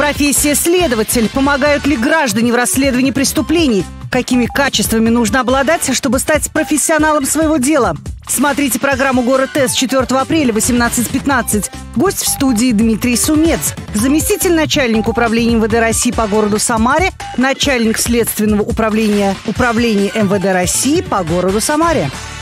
Профессия следователь. Помогают ли граждане в расследовании преступлений? Какими качествами нужно обладать, чтобы стать профессионалом своего дела? Смотрите программу «Город С» 4 апреля 18:15. Гость в студии Дмитрий Сумец, заместитель начальника управления МВД России по городу Самаре, начальник следственного управления МВД России по городу Самаре.